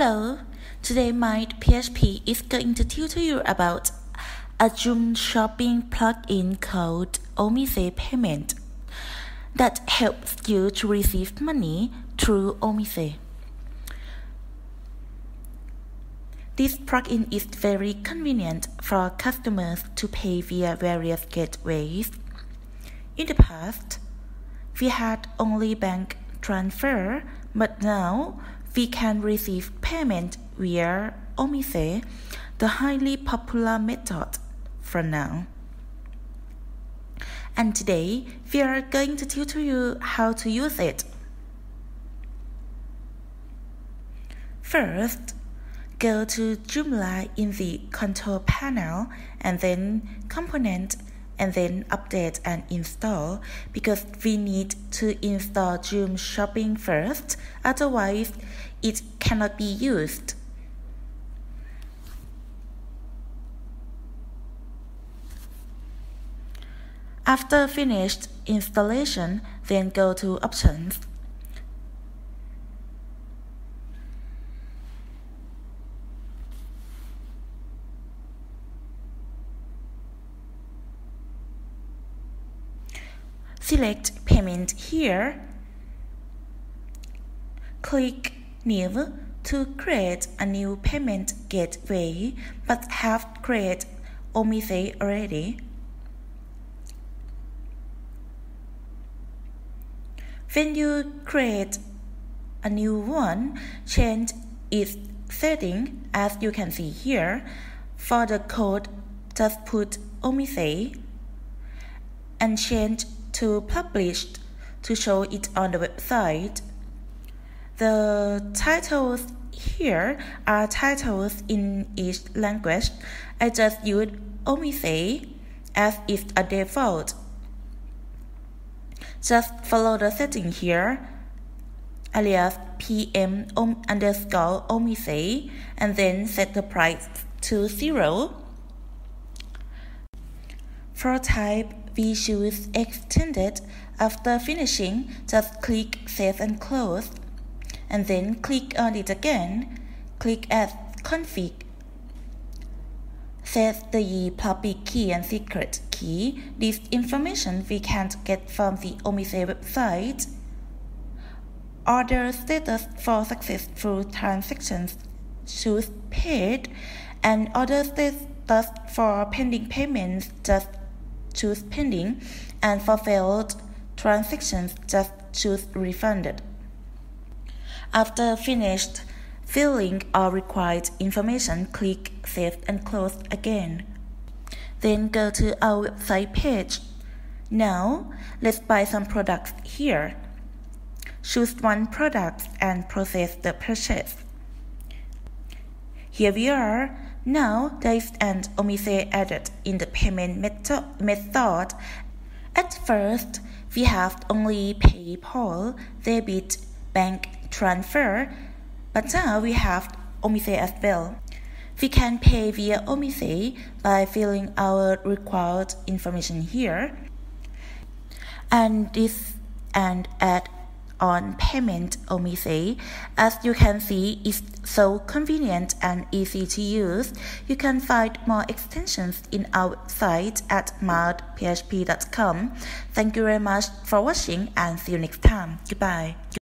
Hello, today Mind PHP is going to tutor you about a Joom shopping plugin called Omise Payment that helps you to receive money through Omise. This plugin is very convenient for customers to pay via various gateways. In the past, we had only bank transfer, but now we can receive payment via Omise, the highly popular method for now. And today, we are going to tutor you how to use it. First, go to Joomla in the control panel and then Component and then Update and Install, because we need to install Joom Shopping first, otherwise it cannot be used. After finished installation, then go to Options. Select Payment here. Click New to create a new payment gateway, but have created Omise already. When you create a new one, change its setting as you can see here. For the code, just put Omise and change to Published to show it on the website. The titles here are titles in each language. I just use Omise as it's a default. Just follow the setting here, alias PM_Omise, and then set the price to 0. For type, we choose Extended. After finishing, just click Save and Close, and then click on it again. Click Add Config. Set the public key and secret key. This information we can't get from the Omise website. Order status for successful transactions, choose Paid, and order status for pending payments, just choose Pending, and for failed transactions, just choose Refunded. After finished filling all required information, click Save and Close again. Then go to our website page. Now, let's buy some products here. Choose one product and process the purchase. Here we are. Now there is an Omise added in the payment method. At first, we have only PayPal, debit, bank transfer, but now we have Omise as well. We can pay via Omise by filling our required information here. And this and add-on payment Omise, as you can see, is so convenient and easy to use. You can find more extensions in our website at mindphp.com. Thank you very much for watching and see you next time. Goodbye.